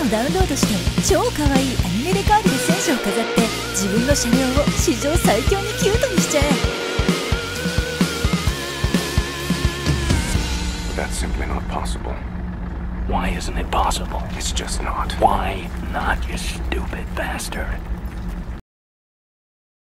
ダウンロードして超可愛いアニメデカードで戦車を飾って自分の車両を史上最強にキュートにしちゃえ。 That's simply not possible. Why isn't it possible? It's just not. Why not, you stupid bastard?